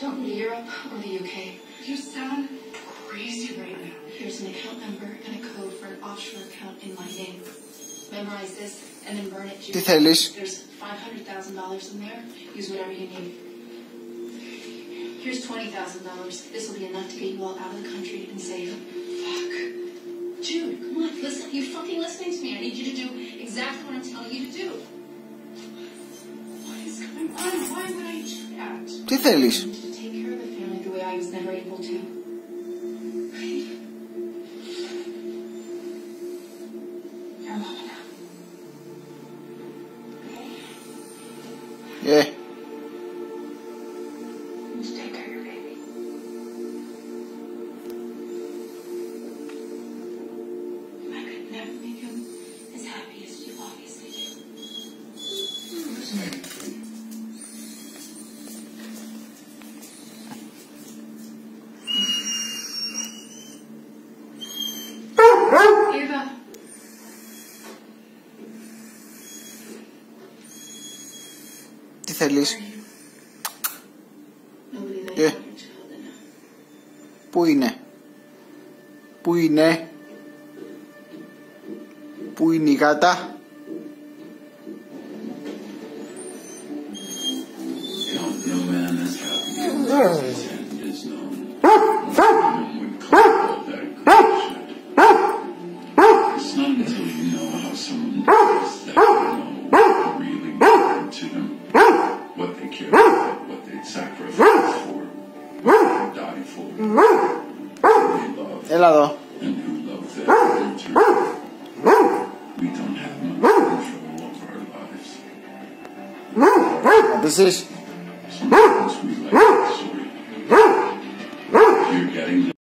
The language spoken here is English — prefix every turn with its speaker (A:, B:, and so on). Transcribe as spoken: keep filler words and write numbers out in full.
A: Don't go to Europe or the U K. You sound crazy right now. Here's an account number and a code for an offshore account in my name. Memorize this and then burn it.
B: Τι θέλεις?
A: There's five hundred thousand dollars in there. Use whatever you need. Here's twenty thousand dollars. This will be enough to get you all out of the country and safe. Fuck. Jude, come on, listen. You fucking listening to me. I need you to do exactly what I'm telling you to do. What is going on? Why would I do that?
B: Τι θέλεις?
A: To take care of the family the way I was never able to. You're a mama now.
B: Yeah.
A: Just take care of your baby. I could never make him as happy as you obviously do. Eva.
B: Τι θέλεις?
A: Yeah.
B: Πού είναι? Πού είναι? Πού είναι η γάτα? Έλα εδώ. This is